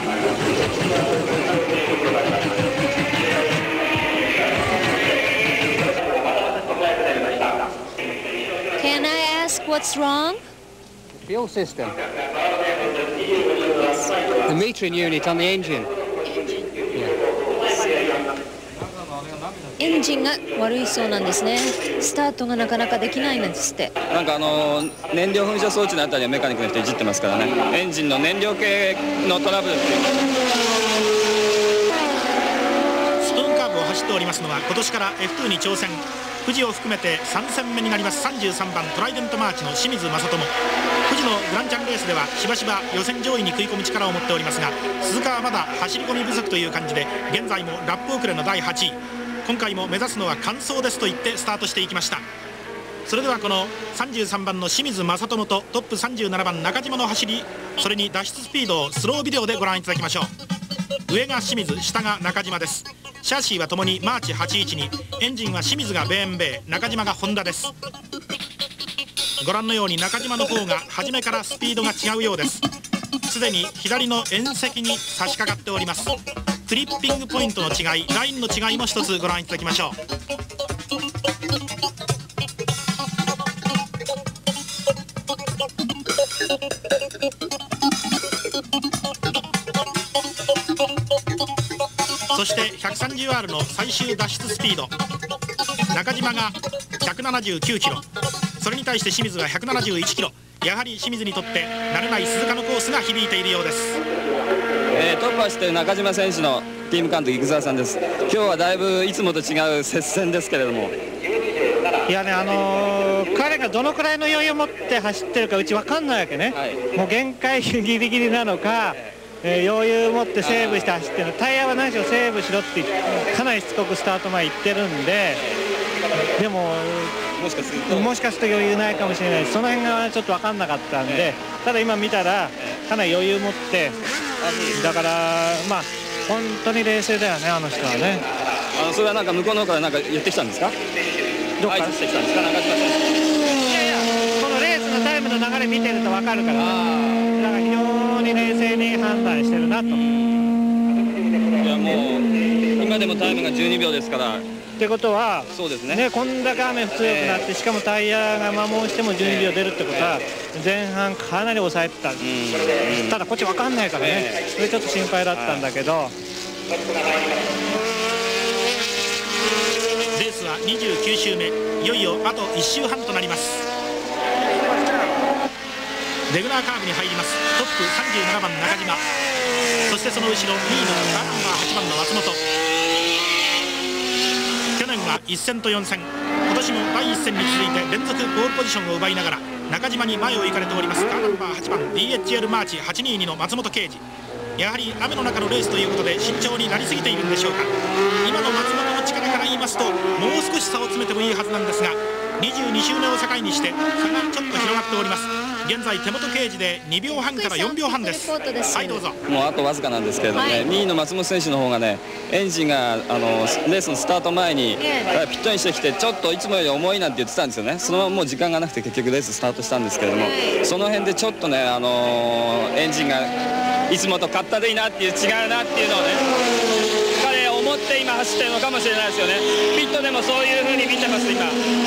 Can I ask what's wrong? Fuel system. The metering unit on the engine. エンジンが悪いそうなんですね。スタートがなかなかできないんですって。 なんか燃料噴射装置のあたりはメカニックの人いじってますからね。エンジンの燃料系のトラブルっていう。 ストーンカーブを走っておりますのは今年から F2 に挑戦、富士を含めて3戦目になります33番トライデントマーチの清水正智。富士のグランチャンレースではしばしば予選上位に食い込む力を持っておりますが、鈴鹿はまだ走り込み不足という感じで現在もラップ遅れの第8位。今回も目指すのは完走ですと言ってスタートしていきました。それではこの33番の清水正智とトップ37番中島の走り、それに脱出スピードをスロービデオでご覧いただきましょう。上が清水、下が中島です。シャーシーはともにマーチ812、エンジンは清水がベーンベー、中島がホンダです。ご覧のように中島の方が初めからスピードが違うようです。すでに左の縁石に差し掛かっております。クリッピングポイントの違い、ラインの違いも一つご覧いただきましょう。そして 130R の最終脱出スピード、中島が179キロ、それに対して清水は171キロ。やはり清水にとって慣れない鈴鹿のコースが響いているようです。 トップ走っている中島選手のチーム監督生澤さんです。今日はだいぶいつもと違う接戦ですけれども、 いやね、彼がどのくらいの余裕を持って走ってるかうち分かんないわけね、はい、もう限界ギリギリなのか、余裕を持ってセーブして走ってるの、タイヤは何しろセーブしろってかなりしつこくスタート前言ってるんで、でももしかすると余裕ないかもしれないし、その辺がちょっと分かんなかったんで、ただ今見たらかなり余裕持って、だからまあ本当に冷静だよね、あの人はね。 それはなんか向こうの方からなんか言ってきたんですか？ どっからしてきたんですか、中島選手。いやいや、このレースのタイムの流れ見てると分かるから、だから非常に冷静に判断してるなと。いやもう今でもタイムが12秒ですから。 ってことは、 そうですね、 こんだけ雨強くなって、しかもタイヤが摩耗しても12秒出るってことは、前半かなり抑えてた、ただこっち分かんないからね、それちょっと心配だったんだけど。 レースは29周目、いよいよあと1周半となります。レギュラーカーブに入ります。トップ37番中島、そしてその後ろ2位のカーナンバー8番の松本。去年は1戦と4戦、今年も第1戦に続いて連続ポールポジションを奪いながら中島に前を行かれておりますカーナンバー8番 DHL マーチ822の松本啓司。やはり雨の中のレースということで慎重になりすぎているんでしょうか。今の松本の力から言いますともう少し差を詰めてもいいはずなんですが、22周目を境にして差がちょっと広がっております。現在手元掲示で2秒半から4秒半です。はいどうぞ。 もうあとわずかなんですけれどもね、2位の松本選手の方がね、エンジンがレースのスタート前にピットインしてきてちょっといつもより重いなんて言ってたんですよね。そのままもう時間がなくて結局レーススタートしたんですけれども、その辺でちょっとねエンジンがいつもとかったでいいなっていう、違うなっていうのをね彼思って今走ってるのかもしれないですよね。ピットでもそういう風に見てます今。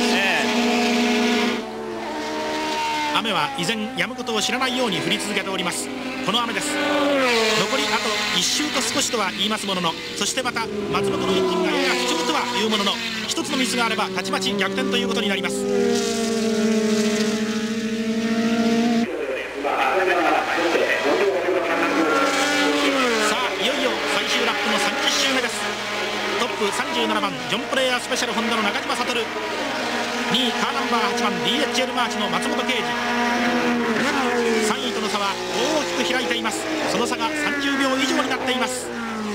雨は依然止むことを知らないように降り続けております。この雨です。残りあと1周と少しとは言いますものの、そしてまた松本のエンジンがやや不調とはいうものの、一つのミスがあればたちまち逆転ということになります。さあいよいよ最終ラップの30周目です。トップ37番ジョンプレイヤースペシャルホンダの中島悟、2位カーナンバー8番 DHL マーチの松本啓司、3位との差は大きく開いています。その差が30秒以上になっています。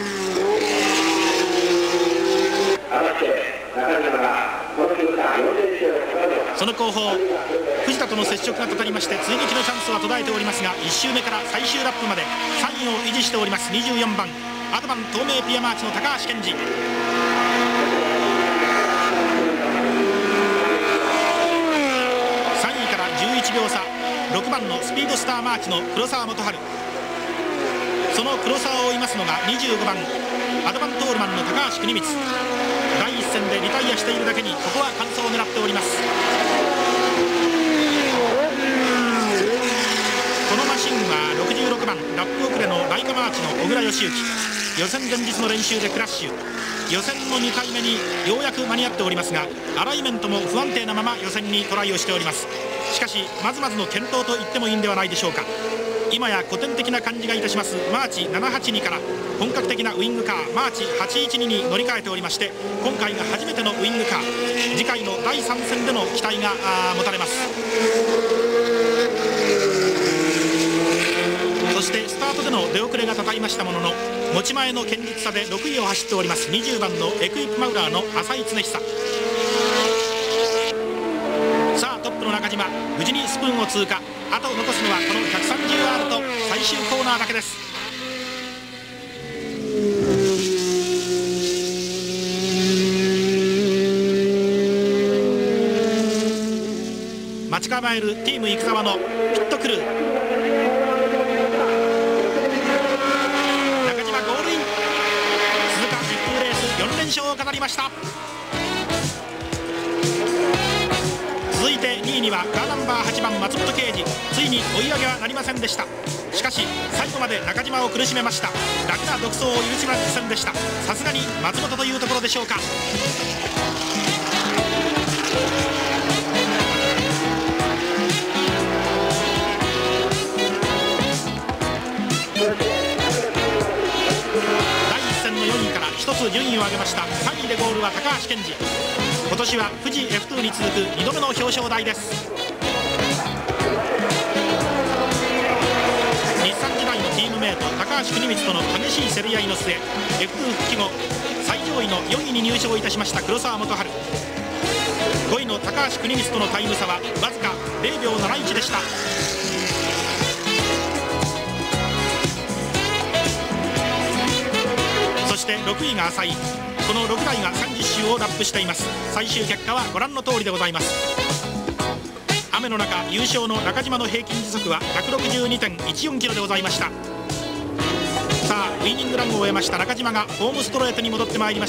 その後方藤田との接触がかかりまして追撃のチャンスは途絶えておりますが、1周目から最終ラップまで3位を維持しております24番アドバン東名ピアマーチの高橋健二。11秒差、6番のスピードスターマーチの黒沢元春、 その黒沢を追いますのが25番アドバントールマンの高橋国光。第一戦でリタイアしているだけにここは完走を狙っております。このマシンは66番ラップ遅れのライカマーチの小倉義行。予選前日の練習でクラッシュ、予選の2回目にようやく間に合っておりますが、アライメントも不安定なまま予選にトライをしております。しかしまずまずの健闘と言ってもいいんではないでしょうか。今や古典的な感じがいたしますマーチ782から本格的なウイングカーマーチ812に乗り換えておりまして、今回が初めてのウイングカー、次回の第3戦での期待が持たれます。そしてスタートでの出遅れがたたいましたものの、持ち前の堅実さで6位を走っております20番のエクイプマウラーの浅井恒久。さあトップの中島、無事にスプーンを通過。あと残すのはこの 130R と最終コーナーだけです。待ち構えるチーム生沢のピットクルー。中島ゴールイン。鈴鹿10分レース4連勝を飾りました。続いて2位にはカーナンバー8番松本啓二。ついに追い上げはなりませんでした。しかし最後まで中島を苦しめました。楽な独走を許しませんでした。さすがに松本というところでしょうか。第1戦の4位から1つ順位を上げました。3位でゴールは高橋健二。今年は富士 F2 に続く2度目の表彰台です。日産時代のチームメート高橋国光との激しい競り合いの末 F2 復帰後最上位の4位に入賞いたしました黒沢元春。5位の高橋国光とのタイム差はわずか0秒71でした。そして6位が浅井。この6台が30周をラップしています。最終結果はご覧の通りでございます。雨の中優勝の中島の平均時速は 162.14 キロでございました。さあウイニングランを終えました中島がホームストレートに戻ってまいりました。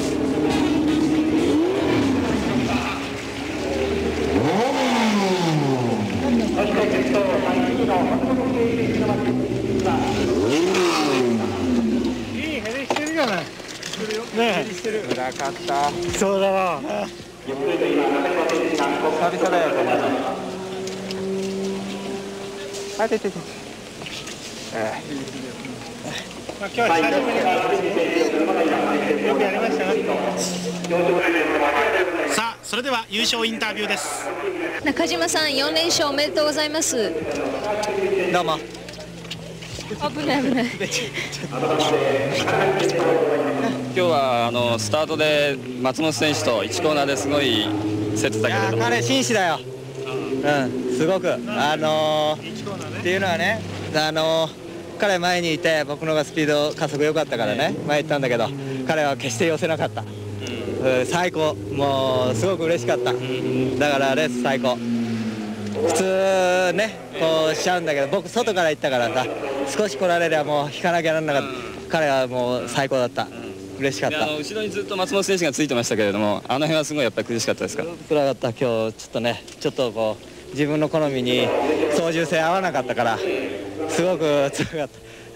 いいヘリしてるじゃない。ねえ裏かった。 そうだな。 久々だよこんなの。あててて。 まあ今日は久しぶりによくやりましたね。 さあそれでは優勝インタビューです。 中島さん4連勝おめでとうございます。 どうも。 危ない危ない。 今日はスタートで松本選手と1コーナーですごい競ってたけれども、 彼紳士だよ。すごくっていうのはね、彼前にいて僕のがスピード加速良かったからね、前行ったんだけど彼は決して寄せなかった。最高。もうすごく嬉しかった。だからレース最高。普通ねこうしちゃうんだけど、僕外から行ったからさ、少し来られりゃもう引かなきゃなんなかった。彼はもう最高だった。嬉しかった。 後ろにずっと松本選手がついてましたけれども、あの辺はすごいやっぱり苦しかったですか。 辛かった。今日ちょっとね、ちょっとこう自分の好みに操縦性合わなかったからすごく辛かった。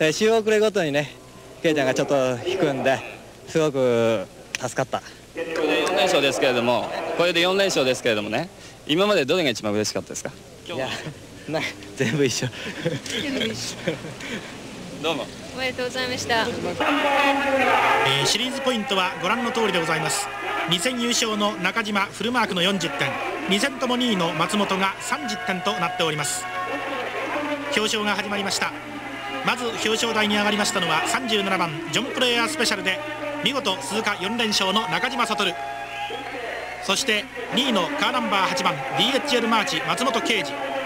で周遅れごとにねケイちゃんがちょっと引くんですごく助かった。 これで4連勝ですけれども、ね、今までどれが一番嬉しかったですか。 いや全部一緒。 どうもおめでとうございました。 シリーズポイントはご覧の通りでございます。2戦優勝の中島フルマークの40点、2戦とも2位の松本が30点となっております。表彰が始まりました。まず表彰台に上がりましたのは37番ジョンプレイヤースペシャルで見事鈴鹿4連勝の中島悟。そして2位のカーナンバー8番 DHL マーチ松本啓二。